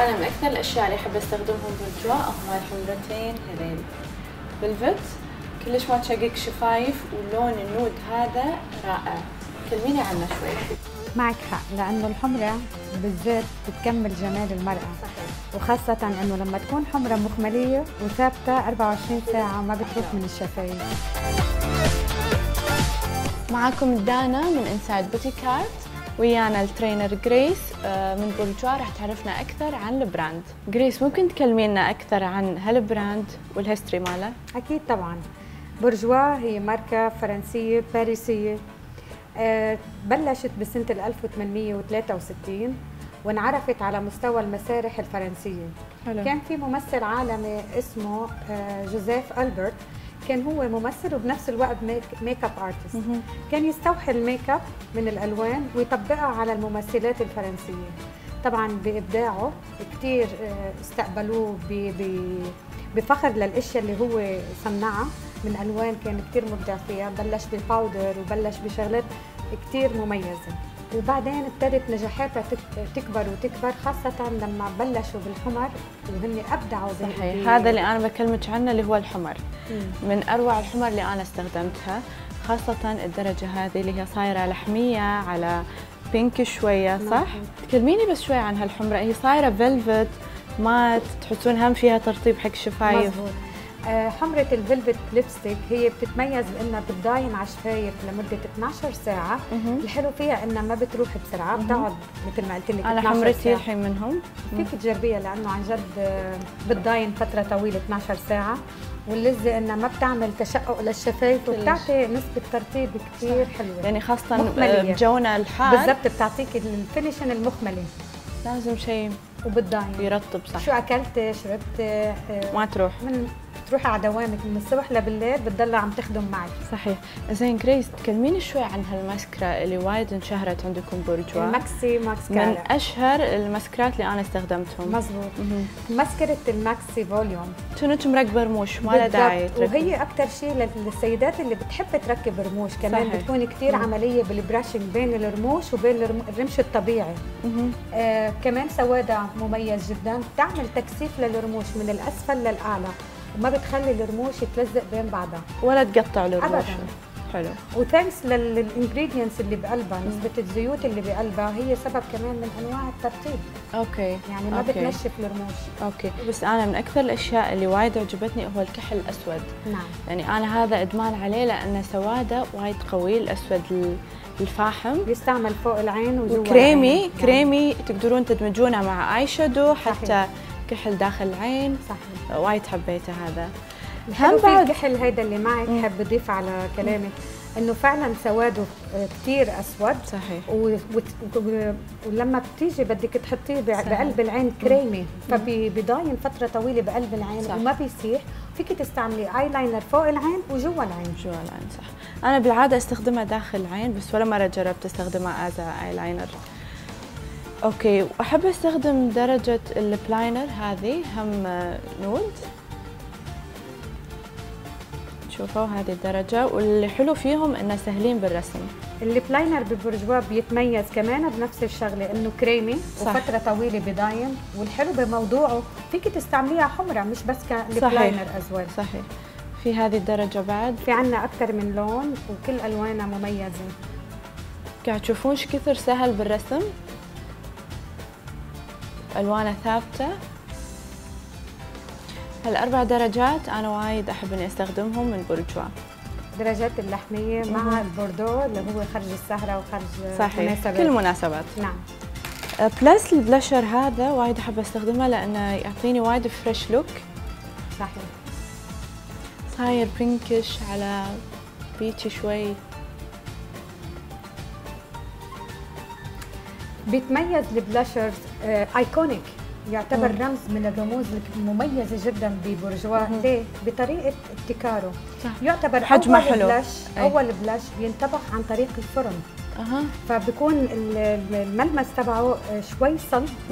أنا من أكثر الأشياء اللي أحب أستخدمهم بورجوا هما الحمرتين هذيل. فيلفت كلش ما تشقق شفايف، ولون النود هذا رائع. كلميني عنه شوي. معك حق، لأنه الحمرة بالذات بتكمل جمال المرأة. صحيح. وخاصة إنه لما تكون حمرة مخملية وثابتة 24 ساعة ما بتروح من الشفايف. معاكم دانا من انسايد بوتيكارت، ويانا الترينر جريس من بورجوا. راح تعرفنا اكثر عن البراند. جريس، ممكن تكلمينا اكثر عن هالبراند والهيستوري ماله؟ أكيد طبعاً. بورجوا هي ماركة فرنسية باريسية، بلشت بسنة 1863 وانعرفت على مستوى المسارح الفرنسية. حلو. كان في ممثل عالمي اسمه جوزيف ألبرت، كان هو ممثل وبنفس الوقت ميك اب ارتست. كان يستوحي الميك اب من الالوان ويطبقها على الممثلات الفرنسيه. طبعا بابداعه كثير استقبلوه بفخر للاشياء اللي هو صنعها من الوان، كان كثير مبدع فيها. بلش بالباودر وبلش بشغلات كثير مميزه، وبعدين ابتدت نجاحاتها تكبر وتكبر، خاصة لما بلشوا بالحمر وهن أبدعوا. صحيح. هذا اللي أنا بكلمك عنه اللي هو الحمر. من أروع الحمر اللي أنا استخدمتها، خاصة الدرجة هذه اللي هي صايرة لحمية على بينك شوية، صح؟ تكلميني بس شوي عن هالحمرة. هي صايرة فيلفت مات، تحسون هم فيها ترطيب حق شفايف. مزبوط. حمرة الفيلفت ليبستيك هي بتتميز بانها بتضاين على الشفايف لمدة 12 ساعة. الحلو فيها انها ما بتروح بسرعة، بتقعد مثل ما قلت لك 12 ساعة. انا حمرتي الحين منهم. فيك تجربيها لانه عن جد بتضاين فترة طويلة 12 ساعة، واللذة انها ما بتعمل تشقق للشفايف وبتعطي نسبة ترطيب كثير حلوة. يعني خاصة بجونا الحار بالضبط، بتعطيك الفينيشن المخملي. لازم شيء وبتضاين يرطب. صح. شو اكلت شربت ما تروح تروحي على دوامك من الصبح لبالليل بتضلها عم تخدم معك. صحيح. زين جريس، تكلميني شوي عن هالماسكرا اللي وايد انشهرت عندكم بورجوا. الماكسي ماسكارا من اشهر الماسكرات اللي انا استخدمتهم. مزبوط. ماسكرة الماكسي فوليوم كنت مركبه رموش، ما له داعي تركب. وهي اكثر شيء للسيدات اللي بتحب تركب رموش كمان. صحيح. بتكون كثير عمليه بالبراشنج بين الرموش وبين الرمش الطبيعي. كمان سوادها مميز جدا، بتعمل تكثيف للرموش من الاسفل للاعلى، وما بتخلي الرموش تلزق بين بعضها ولا تقطع الرموش ابدا. حلو. وثانكس للانجريدينتس اللي بقلبها، نسبه الزيوت اللي بقلبها هي سبب كمان من انواع الترطيب. اوكي. يعني ما بتنشف الرموش. اوكي. بس انا من اكثر الاشياء اللي وايد عجبتني هو الكحل الاسود. نعم. يعني انا هذا ادمان عليه لانه سواده وايد قوي. الاسود الفاحم بيستعمل فوق العين وجوا كريمي العين. كريمي تقدرون تدمجونه مع اي شادو، حتى كحل داخل العين. صحيح. وايد حبيته هذا. هم بعد الكحل هيدا اللي معك حب اضيف على كلامك انه فعلا سواده كثير اسود. صحيح. ولما بتيجي بدك تحطيه بقلب العين كريمي، فبيضاين فتره طويله بقلب العين. صح. وما بيسيح. فيك تستعملي اي لاينر فوق العين وجوا العين. جوا العين. صح. انا بالعاده استخدمها داخل العين، بس ولا مره جربت استخدمها از اي لاينر. اوكي. واحب استخدم درجه البلاينر هذه هم نود. شوفوا هذه الدرجة، واللي حلو فيهم انه سهلين بالرسم. البلاينر ببورجوا بيتميز كمان بنفس الشغله، انه كريمي. صح. وفتره طويله بضاين. والحلو بموضوعه فيك تستعمليها حمرة مش بس كالبلاينر ازول. صحيح. في هذه الدرجة بعد في عندنا اكثر من لون وكل الوانها مميزه. قاعد تشوفون ايش كثر سهل بالرسم، الوانه ثابته. هالاربع درجات انا وايد احب اني استخدمهم من بورجوا. درجات اللحميه مع البوردو اللي هو خرج السهره وخرج صحيح. مناسبات. كل المناسبات. نعم. بلس البلاشر هذا وايد احب استخدمه لانه يعطيني وايد فريش لوك. صحيح. صاير بينكش على بيتشي شوي. بيتميز البلاشرز ايكونيك، يعتبر رمز من الرموز المميزه جدا ببورجوا. ليه؟ بطريقه ابتكاره. يعتبر حجمه حلو. اول بلاش بينطبخ عن طريق الفرن. فبكون الملمس تبعه شوي صلب،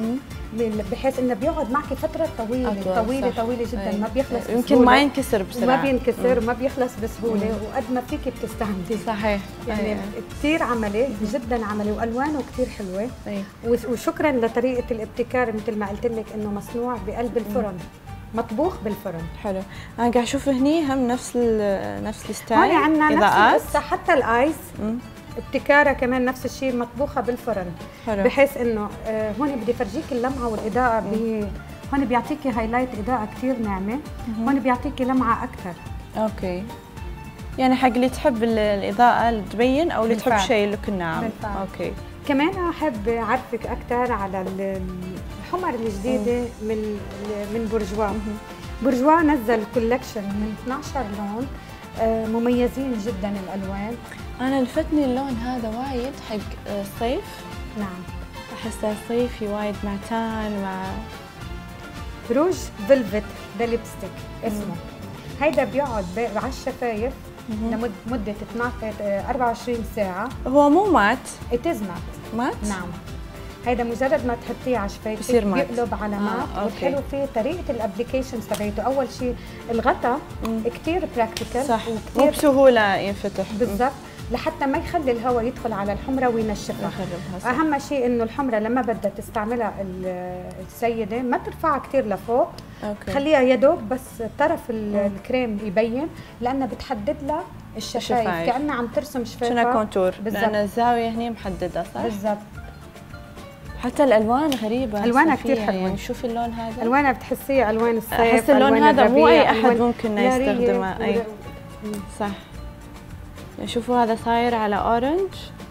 بحيث انه بيقعد معك فتره طويله جدا، ما بيخلص يمكن ما ينكسر بسرعه، ما بينكسر وما بيخلص بسهوله، وقد ما فيك بتستعملي. صحيح، يعني كثير عملي، جدا عملي، والوانه كثير حلوه. وشكرا لطريقه الابتكار مثل ما قلت لك، انه مصنوع بقلب الفرن، مطبوخ بالفرن. حلو. انا قاعد اشوف هني هم نفس الستايل، هون عندنا نفس القصه، حتى الايس ابتكارها كمان نفس الشيء، مطبوخه بالفرن. حلو. بحيث انه هون بدي فرجيك اللمعه والاضاءه. هون بيعطيكي هايلايت اضاءه كثير ناعمه، هون بيعطيكي لمعه اكثر. اوكي، يعني حق اللي تحب الاضاءه اللي تبين، او اللي تحب شيء اللوك الناعم. اوكي. كمان احب اعرفك اكثر على الحمر الجديده من بورجوا. بورجوا نزل كولكشن من 12 لون، مميزين جدا الالوان. انا لفتني اللون هذا وايد حق الصيف. نعم، احسه صيفي وايد، مع تان، مع روج فيلفت، ده ليبستيك اسمه. هيدا بيقعد على الشفايف لمده 24 ساعه. هو مو مات؟ اتز مات. نعم، هيدا مجرد ما تحطيه على شفايفك بيقلب على مات. والحلو فيه طريقه الابلكيشنز تبعته. اول شيء الغطا كثير براكتيكال، صح، مو بسهوله ينفتح. بالضبط، لحتى ما يخلي الهواء يدخل على الحمرة وينشفها. أهم شيء إنه الحمرة لما بدها تستعملها السيدة ما ترفعها كثير لفوق. خليها يدوب بس طرف الكريم يبين، لأنها بتحدد لها الشفايف، كأنها عم ترسم شفايفها. شنو كونتور، لأن الزاوية هني محددة. صح؟ بالضبط. حتى الألوان غريبة، ألوانها كثير حلوة. يعني شوفي اللون هذا، ألوانها بتحسيها ألوان الصيف. أحس اللون هذا مو أي أحد ممكن يستخدمه. أي صح. شوفوا هذا صاير على اورنج،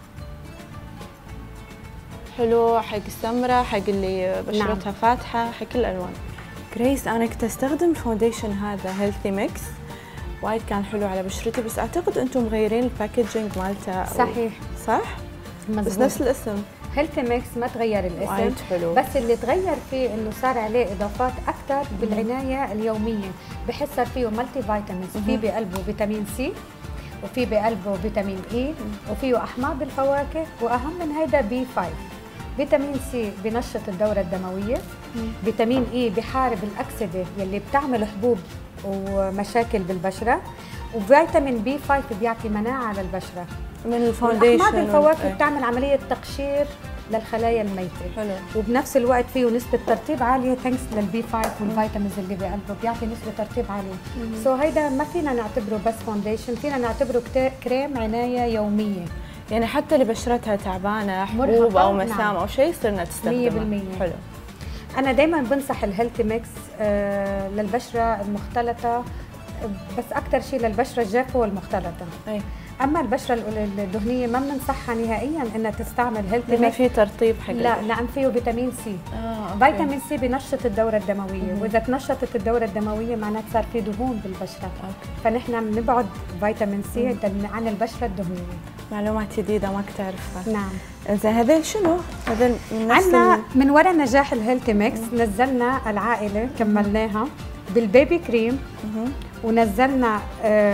حلو حق السمرة، حق اللي بشرتها فاتحة، حق كل الالوان. جريس، انا كنت استخدم الفونديشن هذا هيلثي ميكس، وايد كان حلو على بشرتي، بس اعتقد انتم مغيرين الباكجينج مالته. صحيح، صح؟ مزبوط. بس نفس الاسم هيلثي ميكس، ما تغير الاسم. وايد حلو. بس اللي تغير فيه انه صار عليه اضافات اكثر بالعنايه اليوميه، بحيث صار فيه مالتي فيتامينز، في بقلبه فيتامين سي، وفي بقلبه فيتامين اي، وفيه احماض الفواكه، واهم من هيدا بي 5. فيتامين سي بنشط الدوره الدمويه، فيتامين اي بحارب الاكسده يلي بتعمل حبوب ومشاكل بالبشره، وفيتامين بي 5 بيعطي مناعه للبشره. من الفونديشن احماض الفواكه بتعمل عمليه تقشير للخلايا الميته. حلو. وبنفس الوقت فيه نسبه ترطيب عاليه ثانكس للبي 5 والفيتامينز اللي بقلبه، بيعطي نسبه ترطيب عاليه. سو هيدا ما فينا نعتبره بس فونديشن، فينا نعتبره كريم عنايه يوميه. يعني حتى اللي بشرتها تعبانه، حبوب او مسام او شيء، صرنا تستخدمه 100%. حلو. انا دائما بنصح الهيلثي ميكس للبشره المختلطه، بس اكثر شيء للبشره الجافه والمختلطه. اما البشره الدهنيه ما بننصحها نهائيا انها تستعمل هيلثي ميكس. ما في ترطيب حق لا، لان فيه فيتامين سي. فيتامين سي بنشط الدوره الدمويه، واذا تنشطت الدوره الدمويه معناته صار في دهون بالبشره. فنحن بنبعد فيتامين سي عن البشره الدهنيه. معلومات جديده ما كنت اعرفها. نعم. زين، هذول شنو؟ هذول عندنا من وراء نجاح الهيلثي ميكس نزلنا العائله، كملناها بالبيبي كريم، ونزلنا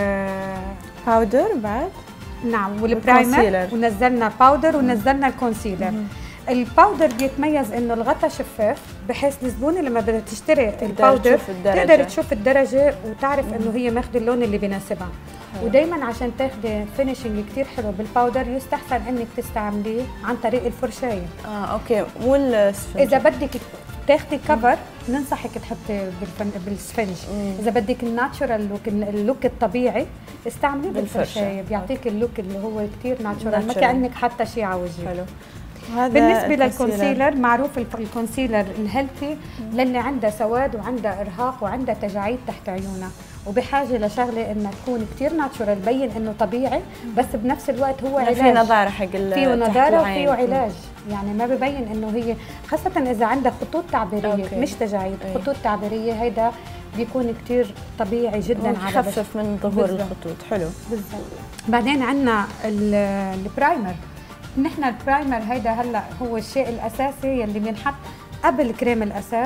باودر بعد. نعم، والبرايمر، ونزلنا باودر، ونزلنا الكونسيلر. الباودر بيتميز انه الغطا شفاف، بحيث الزبونه لما بدها تشتري الباودر تقدر تشوف الدرجه وتعرف انه هي ماخذه اللون اللي بيناسبها. ودائما عشان تاخذي فينيشنج كثير حلو بالباودر يستحسن انك تستعمليه عن طريق الفرشايه. اوكي، مو السفنج. اذا بدك تاخذي كفر ننصحك تحطي بالسفنج. اذا بدك الناتشورال لوك، اللوك الطبيعي، استعمليه بالفرشايه، بيعطيك اللوك اللي هو كثير ناتشورال، ما كانك حاطه شيء على وجهك. حلو. بالنسبه للكونسيلر، معروف الكونسيلر الهيلثي للي عندها سواد وعندها ارهاق وعندها تجاعيد تحت عيونها، وبحاجه لشغله انها تكون كثير ناتشورال، بين انه طبيعي، بس بنفس الوقت هو علاج. في نضاره حق فيه نضاره وفيه علاج، يعني ما ببين انه هي، خاصه اذا عندها خطوط تعبيريه مش تجاعيد، خطوط تعبيريه، هيدا بيكون كثير طبيعي جدا على يخفف من ظهور الخطوط. حلو. بالضبط. بعدين عندنا البرايمر. نحن البرايمر هيدا هلا هو الشيء الاساسي يلي بينحط قبل كريم الاساس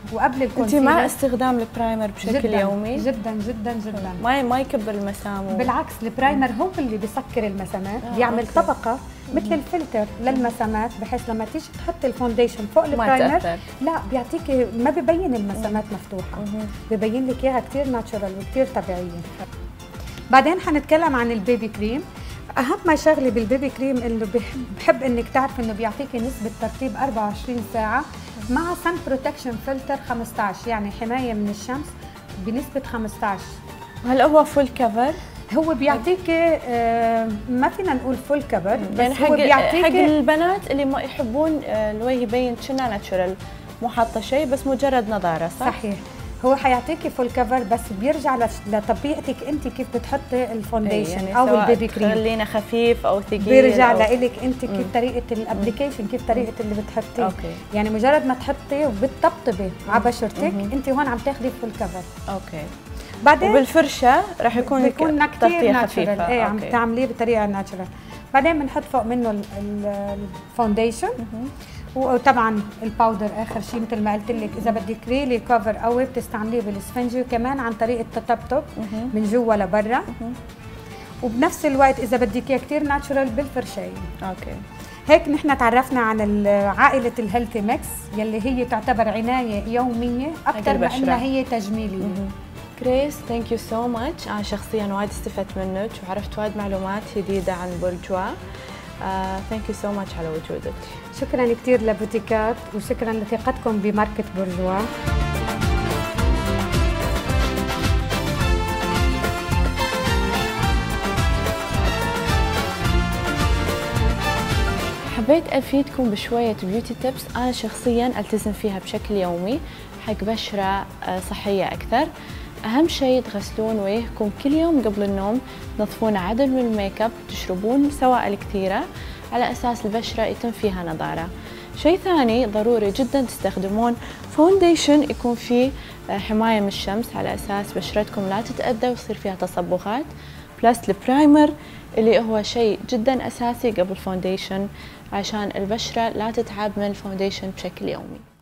وقبل انت الكونسيلر. مع استخدام البرايمر بشكل جداً يومي؟ جدا جدا جدا. ما يكبر المسام بالعكس البرايمر هو اللي بيسكر المسامات، بيعمل أوكي. طبقه مثل الفلتر للمسامات، بحيث لما تيجي تحط الفونديشن فوق البرايمر لا بيعطيكي، ما ببين المسامات مفتوحه، ببين لك اياها كثير ناتشورال وكثير طبيعيه. بعدين حنتكلم عن البيبي كريم. اهم شغله بالبيبي كريم انه بحب انك تعرف انه بيعطيكي نسبه ترطيب 24 ساعه مع سن بروتكشن فلتر 15، يعني حمايه من الشمس بنسبه 15. هلا هو فول كفر؟ هو بيعطيكي ما فينا نقول فول كفر، بس يعني هو بيعطيكي حق البنات اللي ما يحبون الوجه يبين كنا ناتشورال، مو حاطه شيء بس مجرد نضاره، صح؟ صحيح. هو حيعطيكي فول كفر، بس بيرجع لطبيعتك انت كيف بتحطي الفونديشن يعني او البيبي كريم، خلينا خفيف او ثقيل، بيرجع لك انت كيف طريقه الابلكيشن، كيف طريقه اللي بتحطيه. اوكي. يعني مجرد ما تحطي وبتطبطبي على بشرتك انت هون عم تاخذي فول كفر. اوكي. بعدين وبالفرشه رح يكون كثير ناتشورال، خفيفه. عم تعمليه بطريقه ناتشورال. بعدين بنحط فوق منه الفونديشن، وطبعا الباودر اخر شيء. مثل ما قلت لك اذا بدك ريلي كفر قوي بتستعمليه بالاسفنجي، وكمان عن طريق التطبطب من جوا لبرا. وبنفس الوقت اذا بدك اياه كثير ناتشورال بالفرشايه. اوكي. هيك نحن تعرفنا عن عائله الهيلثي ميكس يلي هي تعتبر عنايه يوميه اكثر من انها هي تجميليه. كريس، ثانك يو سو ماتش. انا شخصيا وايد استفدت منك وعرفت وايد معلومات جديده عن بورجوا. ثانك يو سو ماتش على وجودك. شكرا كثير لبوتيكات، وشكرا لثقتكم بماركه بورجوا. حبيت افيدكم بشويه بيوتي تيبس انا شخصيا التزم فيها بشكل يومي حق بشره صحيه اكثر. اهم شيء تغسلون وجهكم كل يوم قبل النوم، تنظفون عدل من الميك اب، تشربون سوائل كثيره على اساس البشره يتم فيها نضاره. شيء ثاني ضروري جدا تستخدمون فونديشن يكون فيه حمايه من الشمس على اساس بشرتكم لا تتاذى ويصير فيها تصبغات، بلس البرايمر اللي هو شيء جدا اساسي قبل الفونديشن عشان البشره لا تتعب من الفونديشن بشكل يومي.